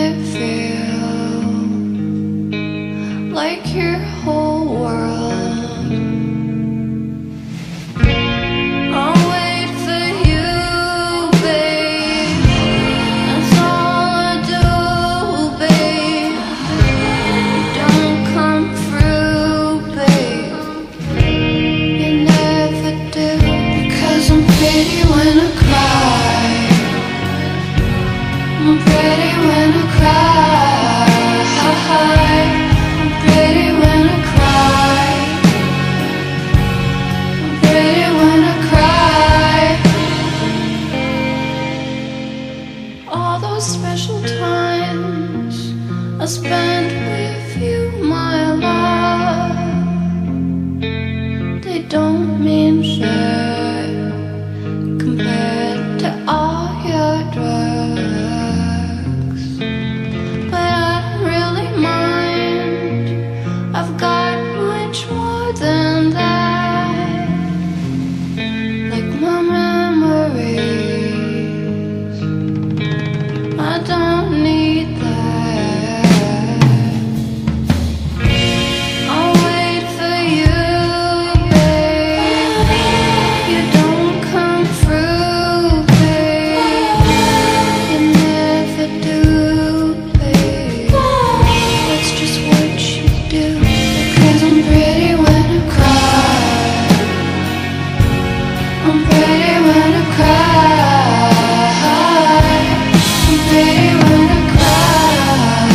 it feel like your whole world? I'll wait for you, babe. That's all I do, babe. Don't come through, babe. You never do. Because I'm pretty when I cry. I'm pretty when I cry. I'm pretty when I cry. I'm pretty when I cry. All those special times I spent with you, my love, they don't mean shit compared to all your drugs. But I don't really mind. I've got much more than that. Like my memories, I don't need that. I'll wait for you, babe. You don't come through, babe. You never do, babe. That's just what you do. Because I'm pretty when I cry. I'm pretty when I cry. I'm pretty when I cry.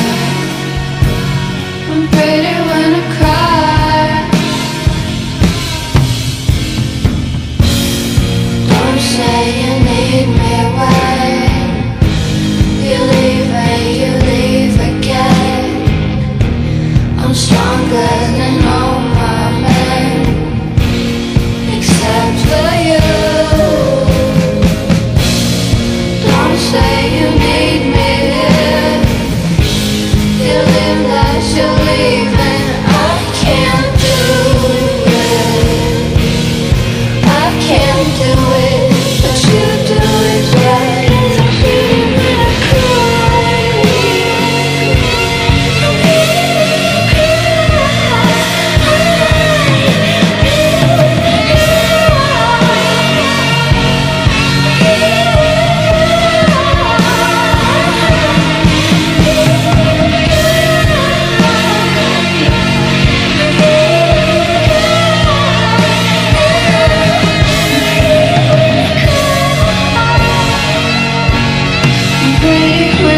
I'm pretty when I cry. Don't say you need me when you leave and you leave again. I'm stronger than all my men, except for you. Don't say you need me if you live that you're leaving. I can't do it. I can't do it, but you do it right. I'm pretty when I cry. I'm pretty when I I'm pretty when